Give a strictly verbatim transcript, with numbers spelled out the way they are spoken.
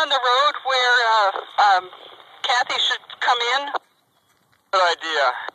on the road where uh, um, Kathy should come in? Good idea.